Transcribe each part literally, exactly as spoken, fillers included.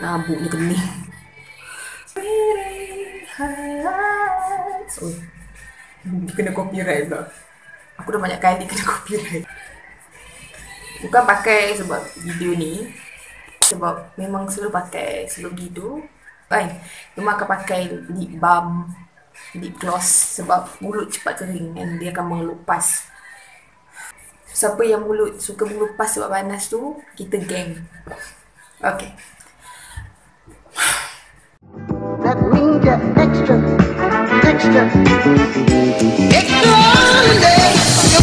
Rambutnya kening. Oh, kena copyright pula. Aku dah banyak kali kena copyright. Bukan pakai sebab video ni, sebab memang selalu pakai sebelum tidur. Kan? Memang akan pakai lip balm, lip gloss sebab mulut cepat kering dan dia akan mengelupas. Siapa yang mulut suka mengelupas sebab panas tu, kita geng. Okay. That means you're extra, extra, extraordinary.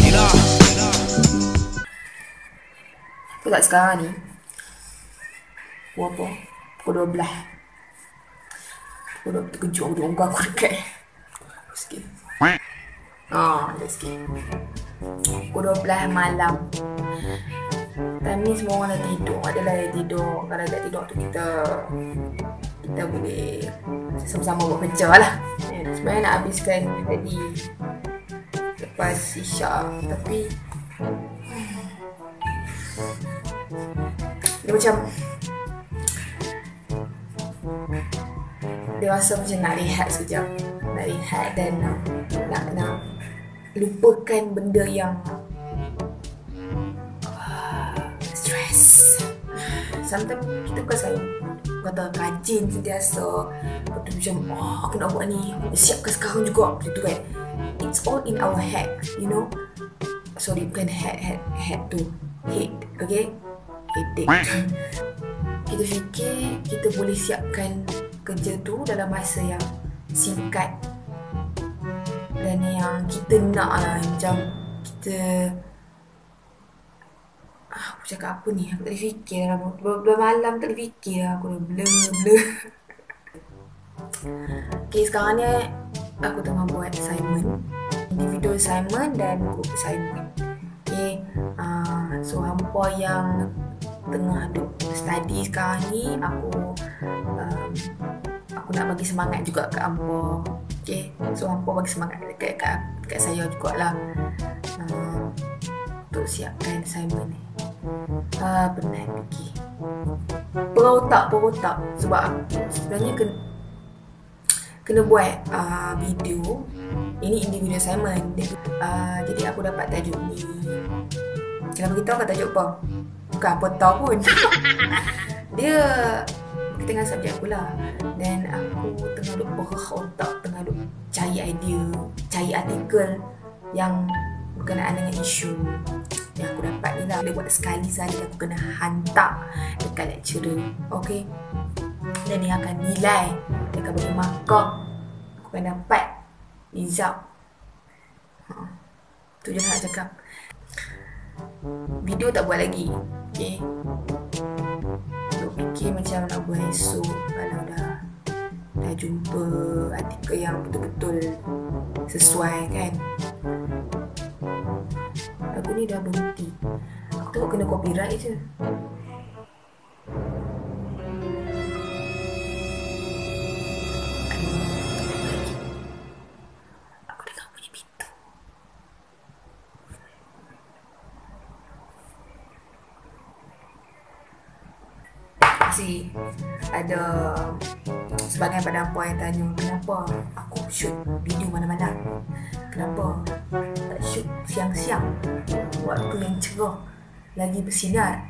Sebab sekarang ni pukul apa? Pukul dua belas. Pukul dua belas terkejut aku tengok aku dekat sikit. Haa, ada sikit. Pukul dua belas malam. Time ni semua orang dah tidur. Adalah yang tidur. Kalau tak tidur tu kita Kita boleh sama-sama buat kerja lah. Sebenarnya nak habiskan tadi lepas isyak, tapi dia macam dia rasa macam nak rehat sekejap, nak rehat dan nak nak, nak lupakan benda yang uh, stress. Sometimes kita bukan selalu kata rajin sentiasa kata macam oh, aku nak buat ni, aku siapkan sekarang juga, macam tu kan. It's all in our head, you know. Sorry, bukan head, head, head tu head, okay, headache. Kita fikir kita boleh siapkan kerja tu dalam masa yang singkat dan yang kita nak lah. Macam kita ah, aku cakap apa ni, aku tak boleh fikir lah. Dua malam tak boleh fikir lah. Aku dah blur blur. Okay, sekarang ni aku tengah buat assignment, individual assignment dan group assignment. Okay, uh, so hampa yang tengah duk study sekarang ni, aku um, aku nak bagi semangat juga kat hampa. Okay, so hampa bagi semangat dekat, dekat, dekat saya jugalah uh, untuk siapkan assignment ni. Ah, penat fikir. Berotak, berotak. Sebab aku sebenarnya kena, kena buat uh, video. Ini individual assignment. Uh, jadi aku dapat tajuk ni. Kenapa kita tahu tajuk apa? Bukan apa tahu pun. Dia tengah subjek aku lah. Dan aku tengah duk berah otak, tengah duk cari idea, cari artikel yang berkenaan dengan isu yang aku dapat ni lah. Boleh buat sekali saja aku kena hantar dekat lecturer. Okay, dan dia akan nilai, dia akan bagi markah, aku akan dapat result. Ha, tu je nak cakap. Video tak buat lagi. Okay, duk fikir macam nak buat esok kalau dah dah jumpa artikel yang betul-betul sesuai kan. Aku ni dah berhenti. Aku tengok kena copyright je. Aku dengar bunyi pintu. Masih ada sebagian pada hampa yang tanya kenapa aku shoot video mana-mana, kenapa tak shoot siang-siang waktu yang cerah lagi bersinar.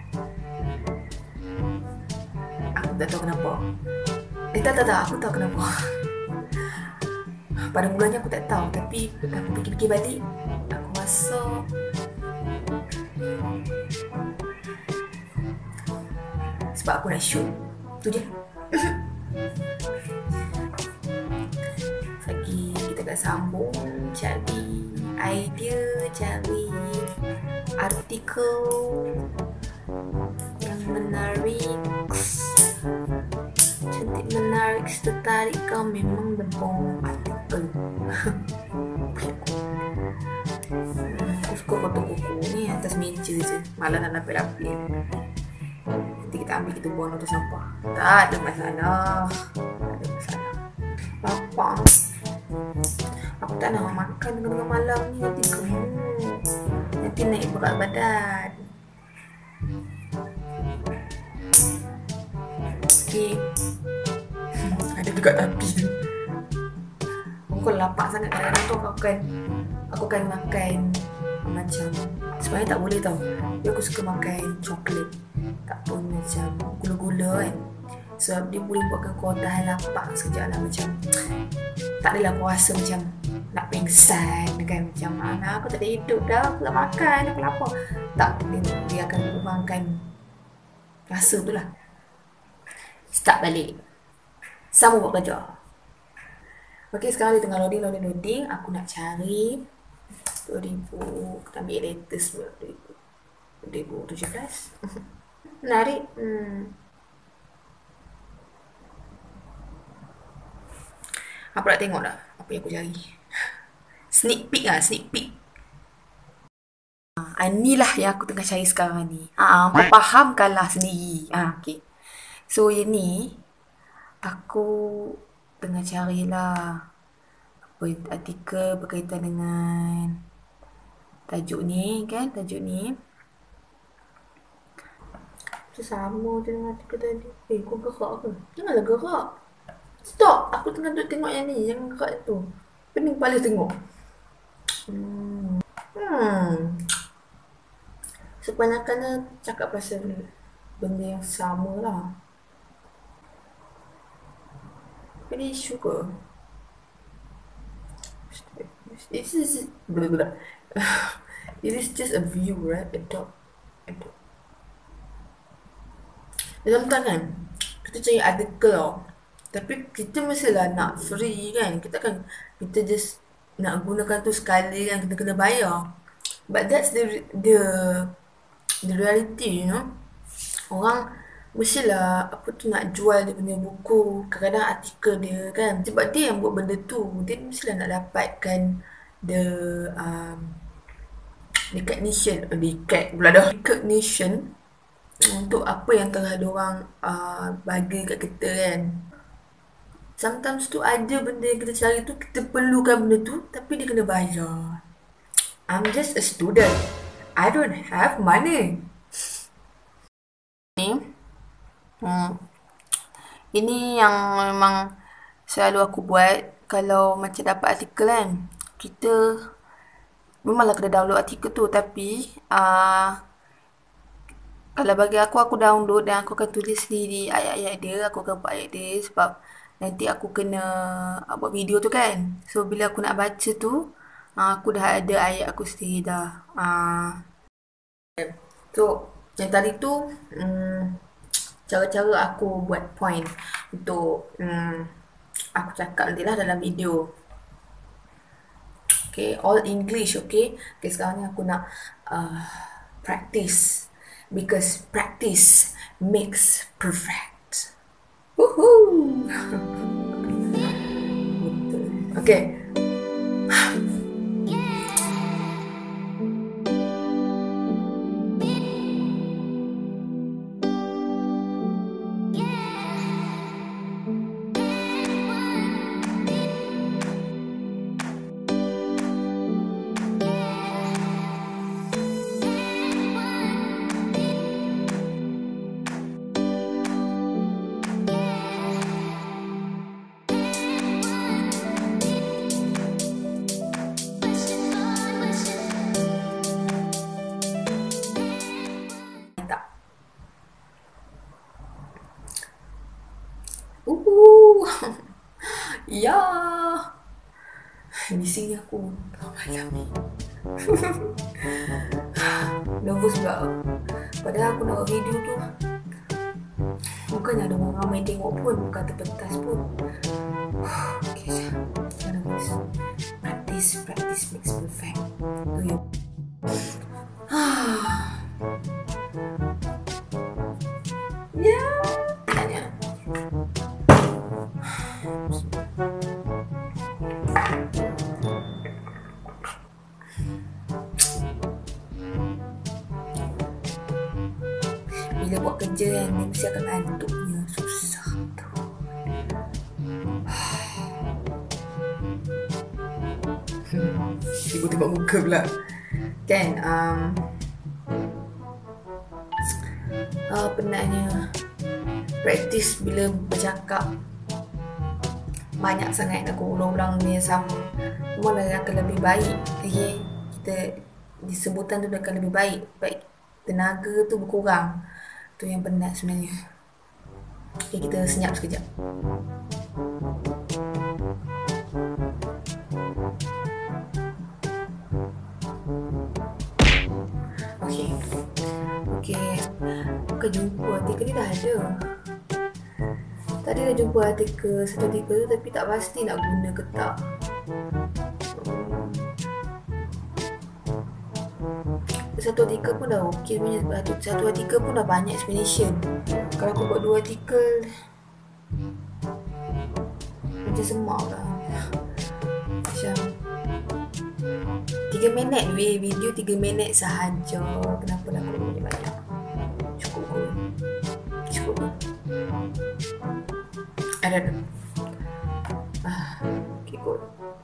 Aku tak tahu kenapa. Eh tak tak tak aku tahu kenapa. Pada mulanya aku tak tahu, tapi aku fikir-fikir balik, aku rasa sebab aku nak shoot. Tu je. Lagi kita akan sambung cari idea, cari artikel yang menarik, cantik, menarik, tertarik kau memang debong artikel. Aku suka kotak buku ni atas meja je, malah nak lapik-lapik. Nanti kita ambil, kita buang atas sampah. Tak ada masalah. Tak ada masalah. Lapar. Aku tak nak makan tengah-tengah malam ni, nanti gemuk. Nanti naik berat badan. Tapi ada juga tapi. Aku kalau lapar sangat kadang-kadang tu aku akan aku akan makan macam, sebenarnya tak boleh tau, tapi aku suka makan coklat, tak pun macam gula-gula kan, sebab dia boleh buatkan kau tahan lapar sekejap lah. Macam tak adalah aku rasa macam nak pingsan kan, macam mana aku tak ada hidup dah, aku tak makan, aku lapar. Tak, dia, dia akan kurangkan rasa tu lah. Start balik, sama buat kerja. Ok, sekarang dia tengah loading, loading, loading. Aku nak cari dua ribu, kita ambil latest dua ribu tujuh belas. Menarik. Hmm. Apa nak tengok dah apa yang aku cari. Sneak peek lah, sneak peek. Ah, inilah yang aku tengah cari sekarang ni. Ah, aku fahamkanlah sendiri. Ah, okay. So, yang ni aku tengah carilah apa artikel berkaitan dengan tajuk ni kan, tajuk ni. Itu sama je dengan artikel tadi. Eh, kau gerak ke? Janganlah gerak. Stop! Aku tengah duduk tengok yang ni, yang gerak tu. Pening kepala tengok. Hmm. Hmm. Sebanyakannya cakap pasal benda yang sama lah. Ini isu ke? This is blah, blah. It is just a view, right? A dog. A dog. Dalam tangan kita cari artikel tau, tapi kita mestilah nak free kan. Kita kan, kita just nak gunakan tu sekali yang kita kena bayar. But that's the the the reality, you know. Orang mestilah apa tu nak jual dia punya buku, kadang-kadang artikel dia kan, sebab dia yang buat benda tu, dia mestilah nak dapatkan the um, recognition, dekat pula dah recognition untuk apa yang telah diorang uh, bagi kat kita kan. Sometimes tu ada benda yang kita cari tu, kita perlukan benda tu, tapi dia kena bayar. I'm just a student, I don't have money. Ni hmm. Ini yang memang selalu aku buat kalau macam dapat artikel kan. Kita memanglah kena download artikel tu, tapi uh, kalau bagi aku, aku download dan aku akan tulis sendiri ayat-ayat dia. Aku akan buat ayat dia sebab nanti aku kena uh, buat video tu kan. So bila aku nak baca tu, uh, aku dah ada ayat aku sendiri dah. uh, So yang tadi tu um, cara-cara aku buat point untuk um, aku cakap nantilah dalam video. Okay, all English, okay. Okay, sekarang ni aku nak uh, practice, because practice makes perfect. Woohoo! Okay. Uhuh. Ya. Bising aku. Macam ni. Nervous pula. Padahal aku nak buat video tu, bukannya ada orang ramai tengok pun, bukan terpentas pun. Okay, jangan nervous. Practice, practice makes perfect. Tu ya. Ya. Tanya. Bila buat kerja kan, dia mesti akan ngantuknya. Susah tu. Ibu tengok muka pula. Kan, um, uh, penatnya. praktis bila bercakap banyak sangat nak ulang-ulang ni sama, mana yang akan lebih baik. Okay, kita di sebutan tu akan lebih baik, baik tenaga tu berkurang. Tu yang penat sebenarnya. Okay, kita senyap sekejap. Okay, okay, bukan jumpa artikel ni dah ada. Tadi dah jumpa artikel, satu artikel tu tapi tak pasti nak guna ke tak. Satu artikel pun dah okey sebenarnya. Satu artikel pun dah banyak explanation. Kalau aku buat dua artikel macam semak lah. Macam tiga minit weh, video tiga minit sahaja. Kenapa nak buat banyak-banyak? Cukup ke? Cukup ke? I don't know. Ah, okay, good.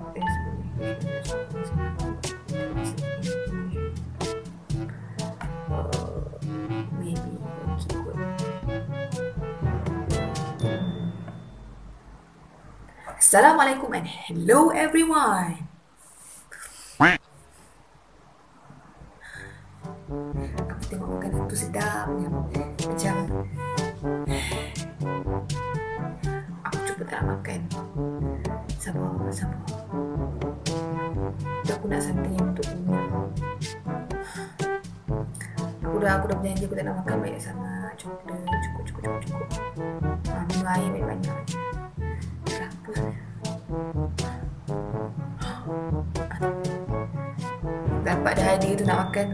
Uh, maybe okay, good. Assalamualaikum and hello everyone. Aku tengok makanan tu sedap macam tak nak makan. Sabar, sabar. Aku nak something untuk minum. Aku dah aku dah berjanji aku tak nak makan banyak sangat. Cukup, cukup, cukup, cukup, cukup. Ha, minum air banyak-banyak. Lapus. Dapat dah hadir tu nak makan.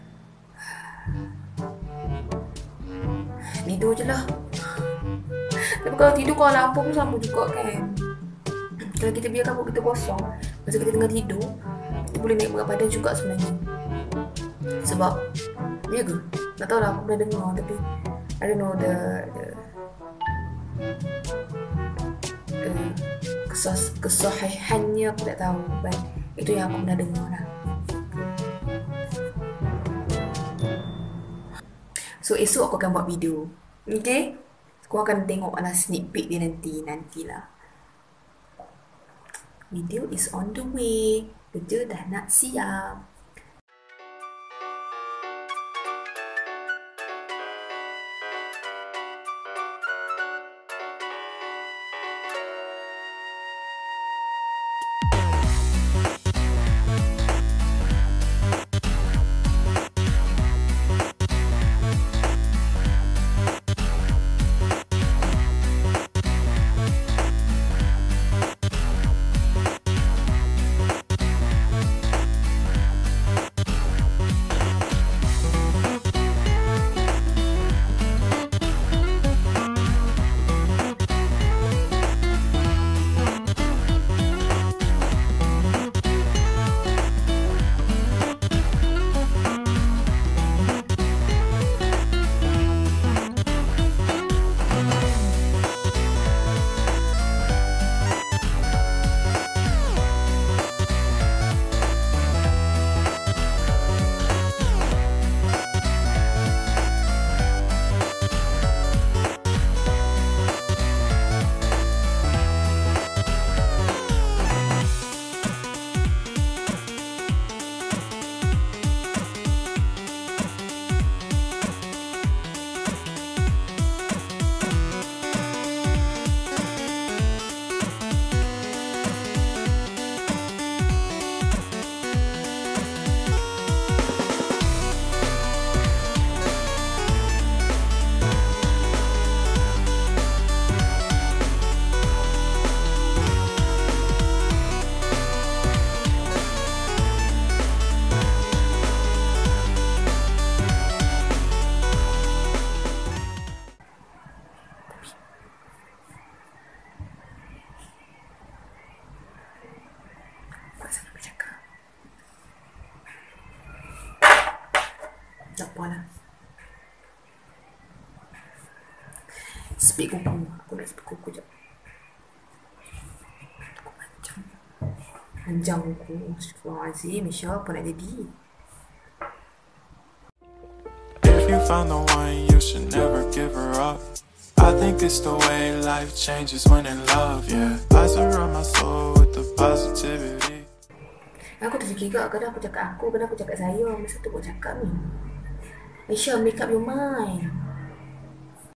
Tidur je lah. Tapi kalau tidur kalau lampu pun sama juga kan. Kalau kita biarkan perut kita kosong masa kita tengah tidur, kita boleh naik berat badan juga sebenarnya. Sebab ya ke? Tak tahu lah, aku pernah dengar tapi I don't know the, the, the kesas, kesahihannya aku tak tahu. But itu yang aku pernah dengar lah. So esok aku akan buat video. Okay? Kau akan tengok lah sneak peek dia nanti, nantilah. Video is on the way. Kerja dah nak siap. Tak apalah. Spik kuku. Aku nak spik kuku je. Aku panjang. Panjang kuku. Astagfirullahaladzim. Misha, apa nak jadi? If you found the one, you should never give her up. I I think it's the way life changes when in love, yeah. I surround my soul with the positivity. Aku terfikir juga, kadang aku cakap aku, kadang aku cakap saya. Masa tu aku cakap ni, Aisyah, make up your mind.